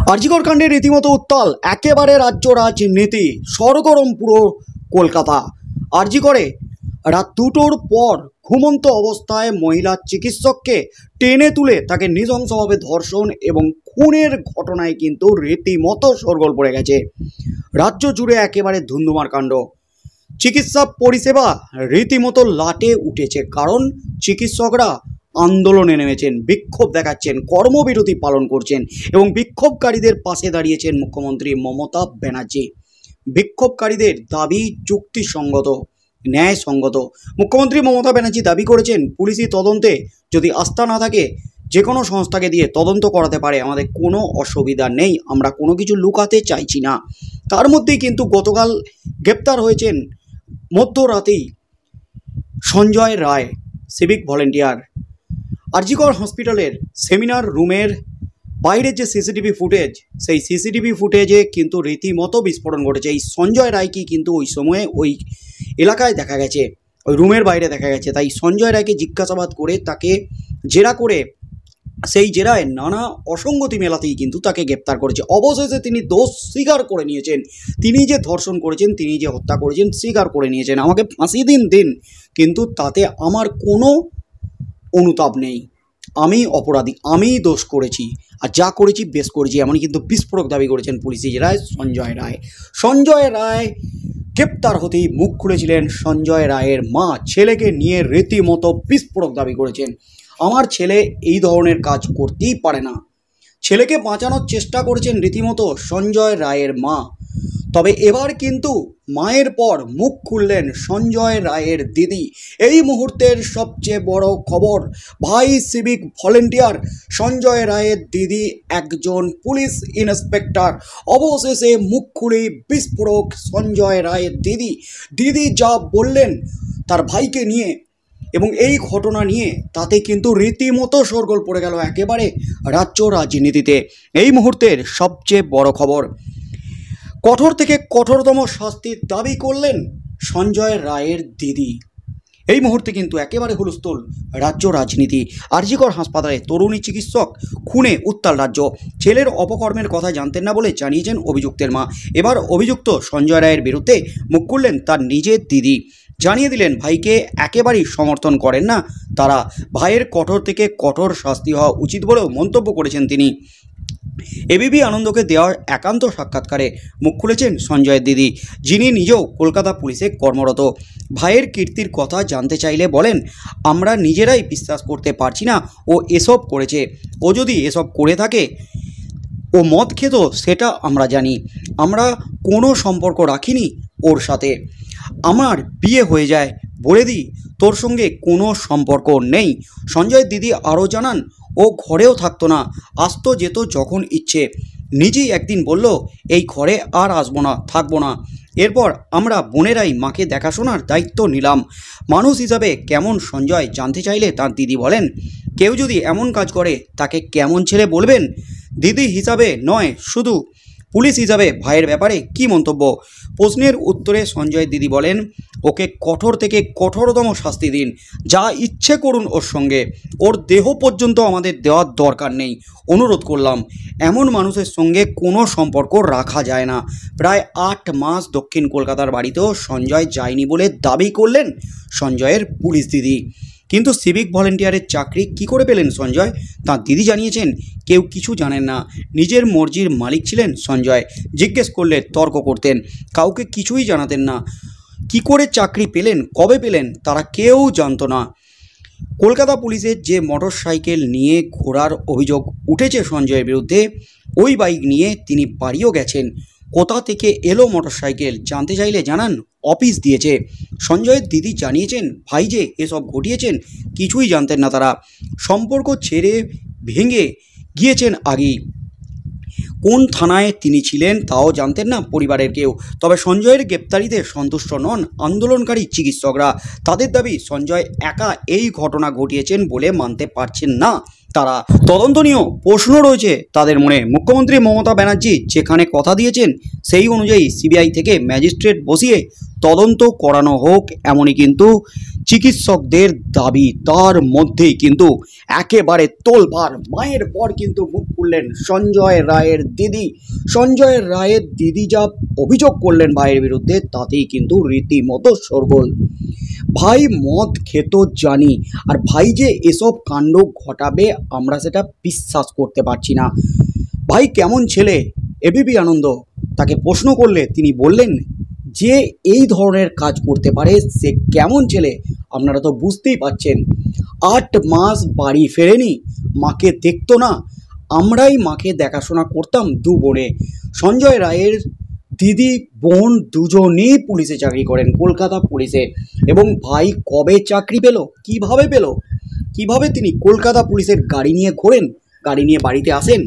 আরজিকর কাণ্ডে রীতিমতো উত্তাল একেবারে রাজ্য রাজনীতি, সরগরম পুরো কলকাতা। আরজিকরে রাত 2টোর পর ঘুমন্ত অবস্থায় মহিলা চিকিৎসককে টেনে তুলে তাকে নৃশংসভাবে ধর্ষণ এবং খুনের ঘটনায় কিন্তু রীতিমতো শোরগোল পড়ে গেছে। রাজ্য জুড়ে একেবারে ধুন্ধুমার কাণ্ড। চিকিৎসা পরিষেবা রীতিমতো লাটে উঠেছে, কারণ চিকিৎসকরা আন্দোলনে নেমেছেন, বিক্ষোভ দেখাচ্ছেন, কর্মবিরতি পালন করছেন এবং বিক্ষোভকারীদের পাশে দাঁড়িয়েছেন মুখ্যমন্ত্রী মমতা ব্যানার্জি। বিক্ষোভকারীদের দাবি যুক্তিসঙ্গত, ন্যায়সঙ্গত। মুখ্যমন্ত্রী মমতা ব্যানার্জি দাবি করেছেন, পুলিশি তদন্তে যদি আস্থা না থাকে যে কোনো সংস্থাকে দিয়ে তদন্ত করাতে পারে, আমাদের কোনো অসুবিধা নেই, আমরা কোনো কিছু লুকাতে চাইছি না। তার মধ্যেই কিন্তু গতকাল গ্রেপ্তার হয়েছেন মধ্যরাতেই সঞ্জয় রায়, সিভিক ভলেন্টিয়ার। আরজিকর হসপিটালের সেমিনার রুমের বাইরের যে সিসিটিভি ফুটেজ, সেই সিসিটিভি ফুটেজে কিন্তু রীতিমতো বিস্ফোরণ ঘটেছে। এই সঞ্জয় রায়কে কিন্তু ওই সময়ে ওই এলাকায় দেখা গেছে, ওই রুমের বাইরে দেখা গেছে। তাই সঞ্জয় রায়কে জিজ্ঞাসাবাদ করে তাকে জেরা করে সেই জেরায় নানা অসঙ্গতি মেলাতেই কিন্তু তাকে গ্রেপ্তার করেছে। অবশেষে তিনি দোষ স্বীকার করে নিয়েছেন, তিনি যে ধর্ষণ করেছেন, তিনি যে হত্যা করেছেন স্বীকার করে নিয়েছেন। আমাকে ফাঁসি দিন, কিন্তু তাতে আমার কোনো অনুতাপ নেই, আমি অপরাধী, আমি দোষ করেছি, আর যা করেছি বেশ করেছি, এমনই কিন্তু বিস্ফোরক দাবি করেছেন পুলিশি জেরায় সঞ্জয় রায়। সঞ্জয় রায় গ্রেপ্তার হতেই মুখ খুলেছিলেন সঞ্জয় রায়ের মা। ছেলেকে নিয়ে রীতিমতো বিস্ফোরক দাবি করেছেন, আমার ছেলে এই ধরনের কাজ করতেই পারে না। ছেলেকে বাঁচানোর চেষ্টা করেছেন রীতিমতো সঞ্জয় রায়ের মা। তবে এবার কিন্তু মায়ের পর মুখ খুললেন সঞ্জয় রায়ের দিদি। এই মুহূর্তের সবচেয়ে বড় খবর, ভাই সিভিক ভলেন্টিয়ার সঞ্জয় রায়ের দিদি একজন পুলিশ ইন্সপেক্টর। অবশেষে মুখ খুলেই বিস্ফোরক সঞ্জয় রায়ের দিদি। দিদি যা বললেন তার ভাইকে নিয়ে এবং এই ঘটনা নিয়ে, তাতে কিন্তু রীতিমতো শোরগোল পড়ে গেল একেবারে রাজ্য রাজনীতিতে। এই মুহূর্তের সবচেয়ে বড় খবর, কঠোর থেকে কঠোরতম শাস্তির দাবি করলেন সঞ্জয় রায়ের দিদি। এই মুহূর্তে কিন্তু একেবারে হুলস্থুল রাজ্য রাজনীতি। আরজিকর হাসপাতালে তরুণী চিকিৎসক খুনে উত্তাল রাজ্য। ছেলের অপকর্মের কথা জানতেন না বলে জানিয়েছেন অভিযুক্তের মা। এবার অভিযুক্ত সঞ্জয় রায়ের বিরুদ্ধে মুখ খুললেন তার নিজের দিদি। জানিয়ে দিলেন ভাইকে একেবারেই সমর্থন করেন না তারা, ভাইয়ের কঠোর থেকে কঠোর শাস্তি হওয়া উচিত বলেও মন্তব্য করেছেন তিনি। এবিপি আনন্দকে দেওয়া একান্ত সাক্ষাৎকারে মুখ খুলেছেন সঞ্জয়ের দিদি, যিনি নিজেও কলকাতা পুলিশে কর্মরত। ভাইয়ের কীর্তির কথা জানতে চাইলে বলেন, আমরা নিজেরাই বিশ্বাস করতে পারছি না ও এসব করেছে। ও যদি এসব করে থাকে, ও মদ খেত, সেটা আমরা জানি। আমরা কোনো সম্পর্ক রাখিনি ওর সাথে। আমার বিয়ে হয়ে যায়, বলে দিই তোর সঙ্গে কোনো সম্পর্ক নেই। সঞ্জয়ের দিদি আরও জানান, ও ঘরেও থাকতো না, আসতো যেত যখন ইচ্ছে। নিজেই একদিন বলল, এই ঘরে আর আসবো না, থাকবো না। এরপর আমরা বোনেরাই মাকে দেখাশোনার দায়িত্ব নিলাম। মানুষ হিসাবে কেমন সঞ্জয় জানতে চাইলে তার দিদি বলেন, কেউ যদি এমন কাজ করে তাকে কেমন ছেলে বলবেন? দিদি হিসাবে নয়, শুধু পুলিশ হিসাবে ভাইয়ের ব্যাপারে কি মন্তব্য? প্রশ্নের উত্তরে সঞ্জয়ের দিদি বলেন, ওকে কঠোর থেকে কঠোরতম শাস্তি দিন, যা ইচ্ছে করুন ওর সঙ্গে, ওর দেহ পর্যন্ত আমাদের দেওয়ার দরকার নেই। অনুরোধ করলাম, এমন মানুষের সঙ্গে কোনো সম্পর্ক রাখা যায় না। প্রায় 8 মাস দক্ষিণ কলকাতার বাড়িতেও সঞ্জয় যায়নি বলে দাবি করলেন সঞ্জয়ের পুলিশ দিদি। কিন্তু সিভিক ভলেন্টিয়ারের চাকরি কি করে পেলেন সঞ্জয়? তাঁর দিদি জানিয়েছেন, কেউ কিছু জানেন না, নিজের মর্জির মালিক ছিলেন সঞ্জয়। জিজ্ঞেস করলে তর্ক করতেন, কাউকে কিছুই জানাতেন না। কি করে চাকরি পেলেন, কবে পেলেন, তারা কেউ জানতো না। কলকাতা পুলিশের যে মোটর সাইকেল নিয়ে ঘোরার অভিযোগ উঠেছে সঞ্জয়ের বিরুদ্ধে, ওই বাইক নিয়ে তিনি বাড়িও গেছেন। কোথা থেকে এলো মোটর সাইকেল জানতে চাইলে জানান, অফিস দিয়েছে। সঞ্জয়ের দিদি জানিয়েছেন, ভাই যে এসব ঘটিয়েছেন কিছুই জানতেন না তারা। সম্পর্ক ছেড়ে ভেঙে গিয়েছেন আগেই। কোন থানায় তিনি ছিলেন তাও জানতেন না পরিবারের কেউ। তবে সঞ্জয়ের গ্রেপ্তারিতে সন্তুষ্ট নন আন্দোলনকারী চিকিৎসকরা। তাদের দাবি, সঞ্জয় একা এই ঘটনা ঘটিয়েছেন বলে মানতে পারছেন না তারা তদন্ত নিয়েও প্রশ্ন রয়েছে তাদের মনে। মুখ্যমন্ত্রী মমতা ব্যানার্জি যেখানে কথা দিয়েছেন সেই অনুযায়ী সিবিআই থেকে ম্যাজিস্ট্রেট বসিয়ে তদন্ত করানো হোক, এমনই কিন্তু চিকিৎসকদের দাবি। তার মধ্যেই কিন্তু একেবারে তোলপাড়, মায়ের পর কিন্তু মুখ খুললেন সঞ্জয় রায়ের দিদি। সঞ্জয় রায়ের দিদি যা অভিযোগ করলেন ভাইয়ের বিরুদ্ধে, তাতেই কিন্তু রীতিমতো শোরগোল। ভাই মদ খেত জানি, আর ভাই যে এসব কাণ্ড ঘটাবে আমরা সেটা বিশ্বাস করতে পারছি না। ভাই কেমন ছেলে? এবিপি আনন্দ তাকে প্রশ্ন করলে তিনি বললেন, যে এই ধরনের কাজ করতে পারে সে কেমন ছেলে আপনারা তো বুঝতেই পারছেন। 8 মাস বাড়ি ফেরেনি, মাকে দেখতো না, আমরাই মাকে দেখাশোনা করতাম দু বোনে। সঞ্জয় রায়ের দিদি বোন দুজনেই পুলিশে চাকরি করেন, কলকাতা পুলিশে। এবং ভাই কবে চাকরি পেল, কিভাবে পেল, কিভাবে তিনি কলকাতা পুলিশের গাড়ি নিয়ে ঘোরেন, গাড়ি নিয়ে বাড়িতে আসেন,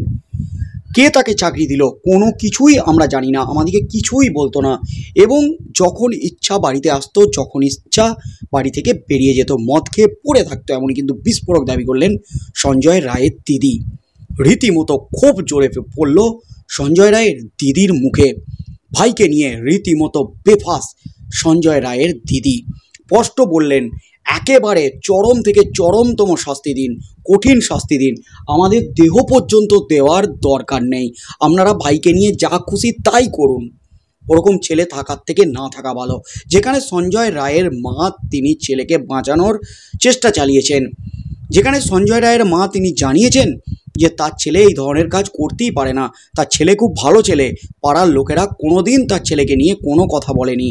কে তাকে চাকরি দিল, কোনো কিছুই আমরা জানি না, আমাদেরকে কিছুই বলতো না। এবং যখন ইচ্ছা বাড়িতে আসতো, যখন ইচ্ছা বাড়ি থেকে বেরিয়ে যেত, মদ খেয়ে পড়ে থাকতো, এমনই কিন্তু বিস্ফোরক দাবি করলেন সঞ্জয় রায়ের দিদি। রীতিমতো ক্ষোভ জোরে পড়ল সঞ্জয় রায়ের দিদির মুখে। ভাইকে নিয়ে রীতিমতো বেফাস সঞ্জয় রায়ের দিদি। স্পষ্ট বললেন, একেবারে চরম থেকে চরমতম শাস্তি দিন, কঠিন শাস্তি দিন, আমাদের দেহ পর্যন্ত দেওয়ার দরকার নেই, আপনারা ভাইকে নিয়ে যা খুশি তাই করুন। ওরকম ছেলে থাকার থেকে না থাকা ভালো। যেখানে সঞ্জয় রায়ের মা তিনি ছেলেকে বাঁচানোর চেষ্টা চালিয়েছেন, যেখানে সঞ্জয় রায়ের মা তিনি জানিয়েছেন যে তার ছেলে এই ধরনের কাজ করতেই পারে না, তার ছেলে খুব ভালো ছেলে, পাড়ার লোকেরা কোনোদিন তার ছেলেকে নিয়ে কোনো কথা বলেনি।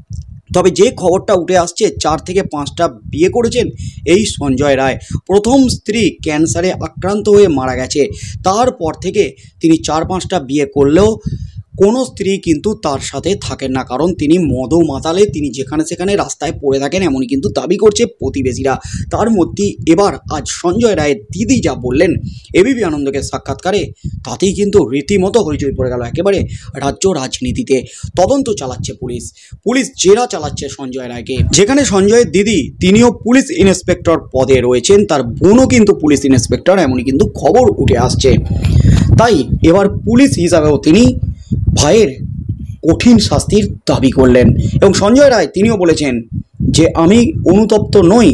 তবে যে খবরটা উঠে আসছে, 4 থেকে 5টা বিয়ে করেছেন এই সঞ্জয় রায়। প্রথম স্ত্রী ক্যান্সারে আক্রান্ত হয়ে মারা গেছে, তারপর থেকে তিনি 4-5টা বিয়ে করলেও কোনো স্ত্রী কিন্তু তার সাথে থাকেন না, কারণ তিনি মদও মাতালে তিনি যেখানে সেখানে রাস্তায় পড়ে থাকেন, এমনই কিন্তু দাবি করছে প্রতিবেশীরা। তার মধ্যেই এবার আজ সঞ্জয় রায়ের দিদি যা বললেন এবিপি আনন্দকে সাক্ষাৎকারে, তাতেই কিন্তু রীতিমতো হইচই পড়ে গেল একেবারে রাজ্য রাজনীতিতে। তদন্ত চালাচ্ছে পুলিশ, পুলিশ জেরা চালাচ্ছে সঞ্জয় রায়কে। যেখানে সঞ্জয়ের দিদি তিনিও পুলিশ ইন্সপেক্টর পদে রয়েছেন, তার বোনও কিন্তু পুলিশ ইন্সপেক্টর, এমনই কিন্তু খবর উঠে আসছে। তাই এবার পুলিশ হিসাবেও তিনি ভাইয়ের কঠিন শাস্তির দাবি করলেন। এবং সঞ্জয় রায় তিনিও বলেছেন যে আমি অনুতপ্ত নই,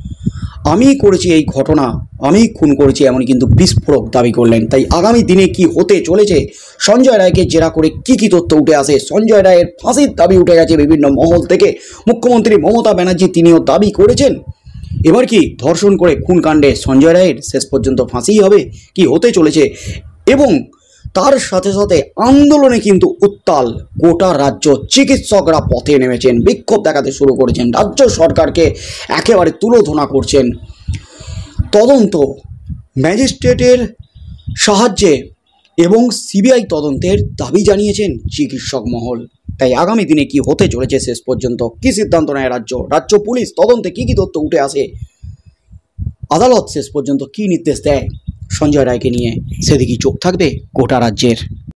আমি করেছি এই ঘটনা, আমি খুন করেছি, এমনই কিন্তু বিস্ফোরক দাবি করলেন। তাই আগামী দিনে কি হতে চলেছে, সঞ্জয় রায়কে জেরা করে কি তথ্য উঠে আসে, সঞ্জয় রায়ের ফাঁসির দাবি উঠে গেছে বিভিন্ন মহল থেকে। মুখ্যমন্ত্রী মমতা ব্যানার্জি তিনিও দাবি করেছেন, এবার কি ধর্ষণ করে খুন কাণ্ডে সঞ্জয় রায়ের শেষ পর্যন্ত ফাঁসিই হবে, কি হতে চলেছে। এবং তার সাথে সাথে আন্দোলনে কিন্তু উত্তাল গোটা রাজ্য, চিকিৎসকরা পথে নেমেছেন, বিক্ষোভ দেখাতে শুরু করেছেন, রাজ্য সরকারকে একেবারে তুলোধনা করছেন। তদন্ত ম্যাজিস্ট্রেটের সাহায্যে এবং সিবিআই তদন্তের দাবি জানিয়েছেন চিকিৎসক মহল। তাই আগামী দিনে কি হতে চলেছে, শেষ পর্যন্ত কি সিদ্ধান্ত নেয় রাজ্য পুলিশ, তদন্তে কি তথ্য উঠে আসে, আদালত শেষ পর্যন্ত কি নির্দেশ দেয় সঞ্জয় রায়কে নিয়ে, সেদিকেই চোখ থাকবে গোটা রাজ্যের।